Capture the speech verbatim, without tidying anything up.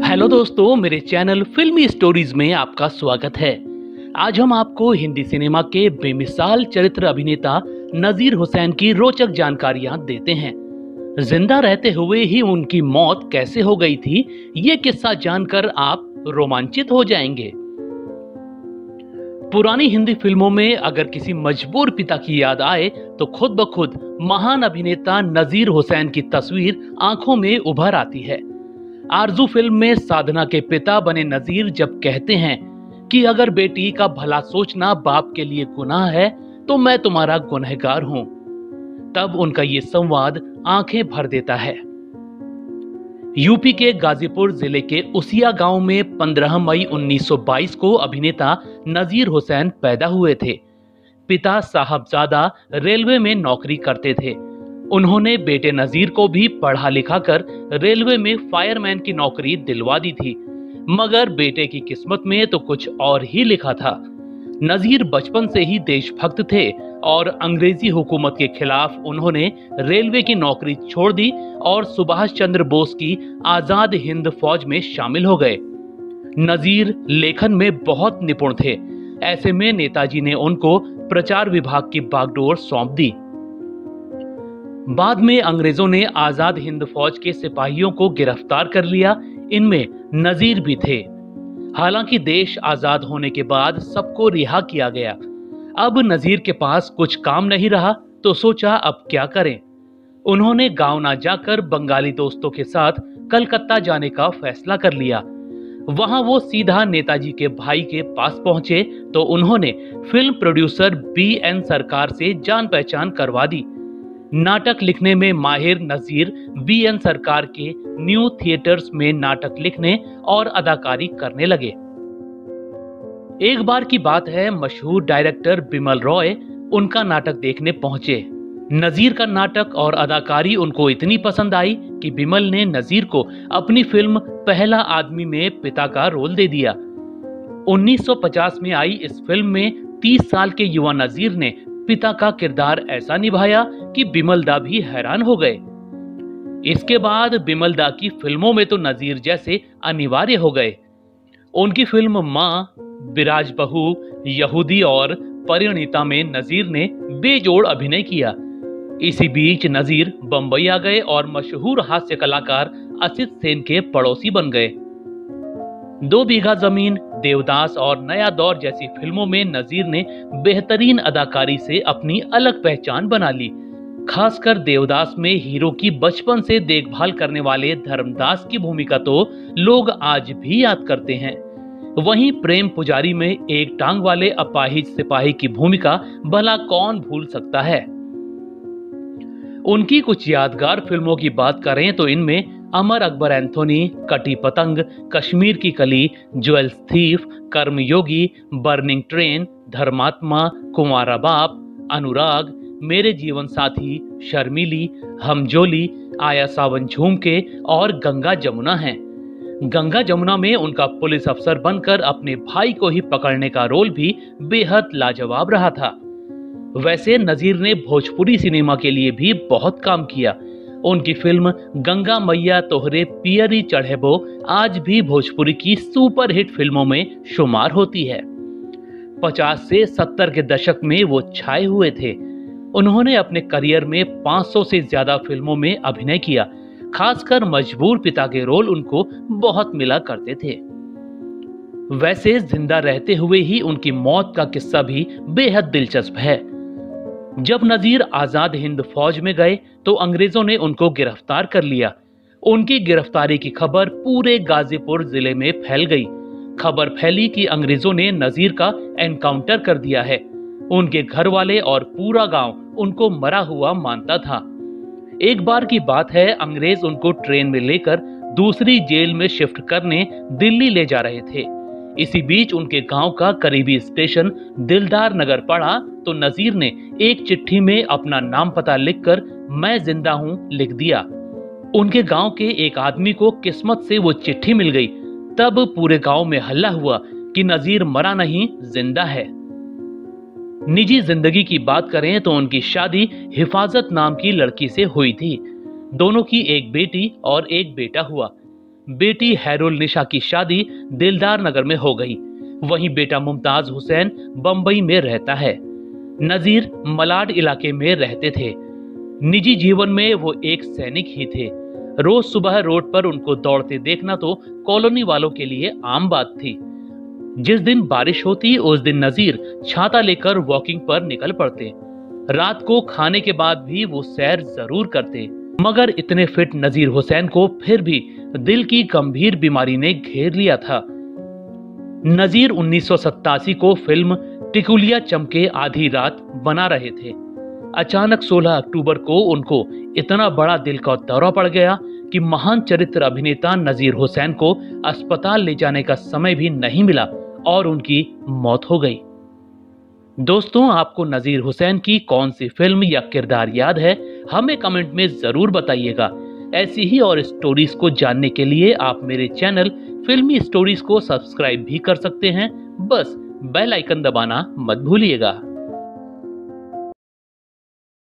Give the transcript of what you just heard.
Hello दोस्तों, मेरे channel फिल्मी स्टोरीज में आपका स्वागत है। आज हम आपको हिंदी सिनेमा के बेमिसाल चरित्र अभिनेता नजीर हुसैन की रोचक जानकारियां देते हैं। जिंदा रहते हुए ही उनकी मौत कैसे हो गई थी, ये किस्सा जानकर आप रोमांचित हो जाएंगे। पुरानी हिंदी फिल्मों में अगर किसी मजबूर पिता की याद आए तो खुद ब खुद महान अभिनेता नजीर हुसैन की तस्वीर आंखों में उभर आती है। आरजू फिल्म में साधना के पिता बने नजीर जब कहते हैं कि अगर बेटी का भला सोचना बाप के लिए गुनाह है तो मैं तुम्हारा गुनहगार हूं, तब उनका ये संवाद आंखें भर देता है। यूपी के गाजीपुर जिले के उसिया गांव में पंद्रह मई उन्नीस सौ बाईस को अभिनेता नजीर हुसैन पैदा हुए थे। पिता साहबजादा रेलवे में नौकरी करते थे। उन्होंने बेटे नजीर को भी पढ़ा लिखा कर रेलवे में फायरमैन की नौकरी दिलवा दी थी, मगर बेटे की किस्मत में तो कुछ और ही लिखा था। नजीर बचपन से ही देशभक्त थे और अंग्रेजी हुकूमत के खिलाफ उन्होंने रेलवे की नौकरी छोड़ दी और सुभाष चंद्र बोस की आजाद हिंद फौज में शामिल हो गए। नजीर लेखन में बहुत निपुण थे। ऐसे में नेताजी ने उनको प्रचार विभाग की बागडोर सौंप दी। बाद में अंग्रेजों ने आजाद हिंद फौज के सिपाहियों को गिरफ्तार कर लिया। इनमें नजीर भी थे। हालांकि देश आजाद होने के बाद सबको रिहा किया गया। अब नजीर के पास कुछ काम नहीं रहा तो सोचा अब क्या करें। उन्होंने गांव ना जाकर बंगाली दोस्तों के साथ कलकत्ता जाने का फैसला कर लिया। वहां वो सीधा नेताजी के भाई के पास पहुंचे तो उन्होंने फिल्म प्रोड्यूसर बी एन सरकार से जान पहचान करवा दी। नाटक लिखने में माहिर नजीर बी एन सरकार के न्यू थिएटर्स में नाटक लिखने और अदाकारी करने लगे। एक बार की बात है, मशहूर डायरेक्टर बिमल रॉय उनका नाटक देखने पहुंचे। नजीर का नाटक और अदाकारी उनको इतनी पसंद आई कि बिमल ने नजीर को अपनी फिल्म पहला आदमी में पिता का रोल दे दिया। उन्नीस सौ पचास में आई इस फिल्म में तीस साल के युवा नजीर ने पिता का किरदार ऐसा निभाया कि बिमल दा भी हैरान हो गए। इसके बाद बिमल दा की फिल्मों में तो नजीर जैसे अनिवार्य हो गए। उनकी फिल्म मां, बिराज बहू, यहूदी और परिणीता में नजीर ने बेजोड़ अभिनय किया। इसी बीच नजीर बंबई आ गए और मशहूर हास्य कलाकार असित सेन के पड़ोसी बन गए। दो बीघा जमीन, देवदास और नया दौर जैसी फिल्मों में नजीर ने बेहतरीन अदाकारी से अपनी अलग पहचान बना ली। खासकर देवदास में हीरो की बचपन से देखभाल करने वाले धर्मदास की भूमिका तो लोग आज भी याद करते हैं। वहीं प्रेम पुजारी में एक टांग वाले अपाहिज सिपाही की भूमिका भला कौन भूल सकता है। उनकी कुछ यादगार फिल्मों की बात करें तो इनमें अमर अकबर एंथोनी, कटी पतंग, Kashmir Ki Kali, jewels thief, Karmayogi, burning train, Dharmatma, Kunwara बाप, अनुराग, मेरे जीवन साथी, शर्मीली, हमजोली, आया सावन झूम के और गंगा जमुना हैं। गंगा जमुना में उनका पुलिस अफसर बनकर अपने भाई को ही पकड़ने का रोल भी बेहद लाजवाब रहा था। वैसे नजीर ने भोजपुरी सिनेमा के लिए भी बहुत काम किया। उनकी फिल्म गंगा मैया तोहरे पियरी चढ़ेबो आज भी भोजपुरी की सुपरहिट फिल्मों में शुमार होती है। पचास से सत्तर के दशक में वो छाए हुए थे। उन्होंने अपने करियर में पाँच सौ से ज्यादा फिल्मों में अभिनय किया। खासकर मजबूर पिता के रोल उनको बहुत मिला करते थे। वैसे जिंदा रहते हुए ही उनकी मौत का किस्सा भी बेहद दिलचस्प है। जब नजीर आजाद हिंद फौज में गए तो अंग्रेजों ने उनको गिरफ्तार कर लिया। उनकी गिरफ्तारी की खबर पूरे गाजीपुर जिले में फैल गई। खबर फैली कि अंग्रेजों ने नजीर का एनकाउंटर कर दिया है। उनके घर वाले और पूरा गांव उनको मरा हुआ मानता था। एक बार की बात है, अंग्रेज उनको ट्रेन में लेकर दूसरी जेल में शिफ्ट करने दिल्ली ले जा रहे थे। इसी बीच उनके गांव का करीबी स्टेशन दिलदार नगर पड़ा तो नजीर ने एक चिट्ठी में अपना नाम पता लिखकर मैं जिंदा हूं लिख दिया। उनके गांव के एक आदमी को किस्मत से वो चिट्ठी मिल गई। तब पूरे गांव में हल्ला हुआ कि नजीर मरा नहीं, जिंदा है। निजी जिंदगी की बात करें तो उनकी शादी हिफाजत नाम की लड़की से हुई थी। दोनों की एक बेटी और एक बेटा हुआ। बेटी हैरोल निशा की शादी दिलदार नगर में हो गई। वहीं बेटा मुमताज हुसैन बंबई में रहता है। नजीर मलाड इलाके में रहते थे। निजी जीवन में वो एक सैनिक ही थे। रोज सुबह रोड पर उनको दौड़ते देखना तो कॉलोनी वालों के लिए आम बात थी। जिस दिन बारिश होती उस दिन नजीर छाता लेकर वॉकिंग पर निकल पड़ते। रात को खाने के बाद भी वो सैर जरूर करते। मगर इतने फिट नजीर हुसैन को फिर भी दिल की गंभीर बीमारी ने घेर लिया था। नजीर उन्नीस सौ सत्तासी को फिल्म टिकुलिया चमके आधी रात बना रहे थे। अचानक सोलह अक्टूबर को उनको इतना बड़ा दिल का दौरा पड़ गया कि महान चरित्र अभिनेता नजीर हुसैन को अस्पताल ले जाने का समय भी नहीं मिला और उनकी मौत हो गई। दोस्तों, आपको नजीर हुसैन की कौन सी फिल्म या किरदार याद है, हमें कमेंट में जरूर बताइएगा। ऐसी ही और स्टोरीज को जानने के लिए आप मेरे चैनल फिल्मी स्टोरीज को सब्सक्राइब भी कर सकते हैं। बस बेल आइकन दबाना मत भूलिएगा।